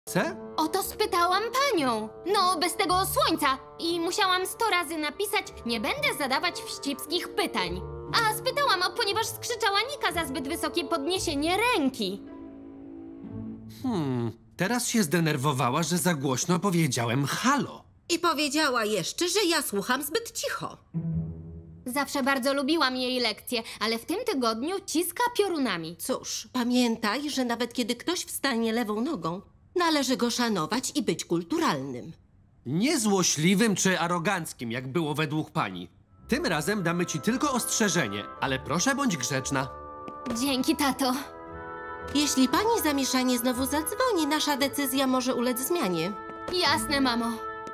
O to spytałam panią. No, bez tego słońca. I musiałam 100 razy napisać, nie będę zadawać wścibskich pytań. A spytałam, ponieważ skrzyczała Nika za zbyt wysokie podniesienie ręki. Teraz się zdenerwowała, że za głośno powiedziałem halo. I powiedziała jeszcze, że ja słucham zbyt cicho. Zawsze bardzo lubiłam jej lekcje, ale w tym tygodniu ciska piorunami. Cóż, pamiętaj, że nawet kiedy ktoś wstanie lewą nogą, należy go szanować i być kulturalnym. Nie złośliwym czy aroganckim, jak było według pani. Tym razem damy ci tylko ostrzeżenie, ale proszę bądź grzeczna. Dzięki, tato. Jeśli pani zamieszanie znowu zadzwoni, nasza decyzja może ulec zmianie. Jasne, mamo.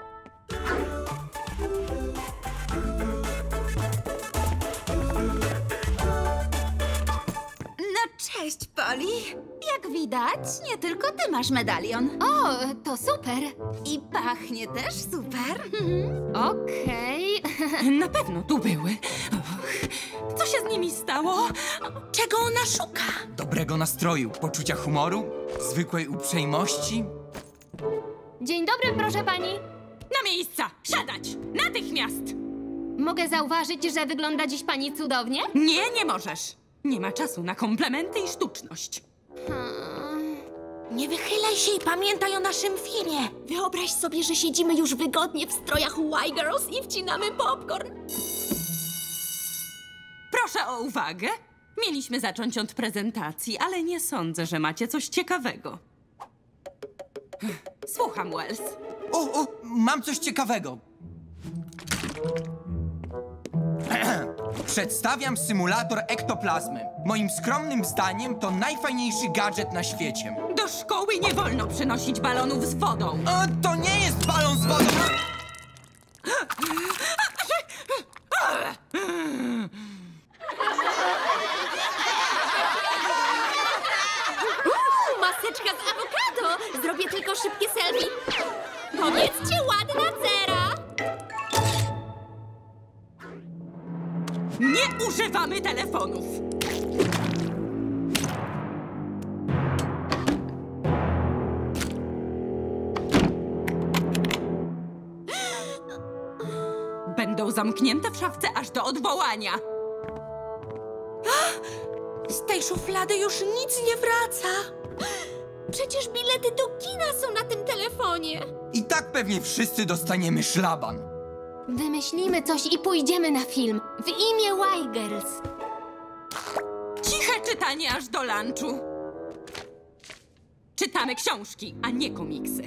No cześć, Poli. Jak widać, nie tylko ty masz medalion. O, to super. I pachnie też super. Okej. Na pewno tu były. Och, co się z nimi stało? Czego ona szuka? Dobrego nastroju, poczucia humoru, zwykłej uprzejmości. Dzień dobry, proszę pani. Na miejsca! Siadać! Natychmiast! Mogę zauważyć, że wygląda dziś pani cudownie? Nie, nie możesz. Nie ma czasu na komplementy i sztuczność. Nie wychylaj się i pamiętaj o naszym filmie. Wyobraź sobie, że siedzimy już wygodnie w strojach Y-Girls i wcinamy popcorn. Proszę o uwagę. Mieliśmy zacząć od prezentacji, ale nie sądzę, że macie coś ciekawego. Słucham, Wells. O, mam coś ciekawego. Przedstawiam symulator ektoplazmy. Moim skromnym zdaniem to najfajniejszy gadżet na świecie. Do szkoły nie wolno przynosić balonów z wodą. To nie jest balon z wodą! Maseczka z awokado. Zrobię tylko szybkie selfie. Powiedzcie, ładna cera. Nie używamy telefonów. Będą zamknięte w szafce aż do odwołania. Z tej szuflady już nic nie wraca. Przecież bilety do kina są na tym telefonie. I tak pewnie wszyscy dostaniemy szlaban. Wymyślimy coś i pójdziemy na film. W imię Y-Girls. Ciche czytanie aż do lunchu. Czytamy książki, a nie komiksy.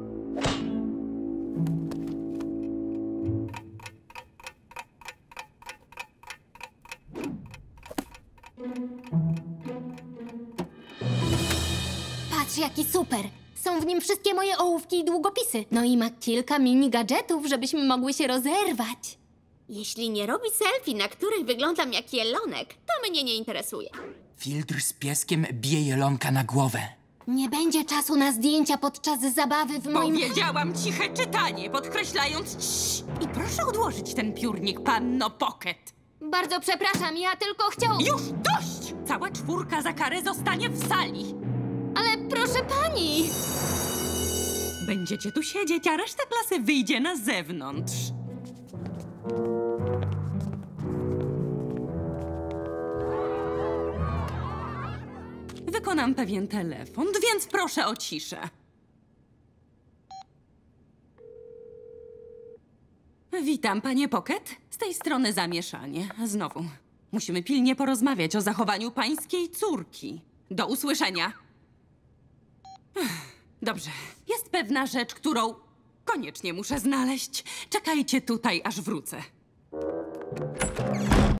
Patrz, jaki super. Są w nim wszystkie moje ołówki i długopisy. No i ma kilka mini gadżetów, żebyśmy mogły się rozerwać. Jeśli nie robi selfie, na których wyglądam jak jelonek, to mnie nie interesuje. Filtr z pieskiem bije jelonka na głowę. Nie będzie czasu na zdjęcia podczas zabawy w moim... Powiedziałam ciche czytanie, podkreślając cii. I proszę odłożyć ten piórnik, panno Pocket. Bardzo przepraszam, ja tylko chciałam... Już dość! Cała czwórka za karę zostanie w sali. Ale proszę pani! Będziecie tu siedzieć, a reszta klasy wyjdzie na zewnątrz. Wykonam pewien telefon, więc proszę o ciszę. Witam, panie Pocket. Z tej strony zamieszanie. Znowu. Musimy pilnie porozmawiać o zachowaniu pańskiej córki. Do usłyszenia. Dobrze. Jest pewna rzecz, którą koniecznie muszę znaleźć. Czekajcie tutaj, aż wrócę.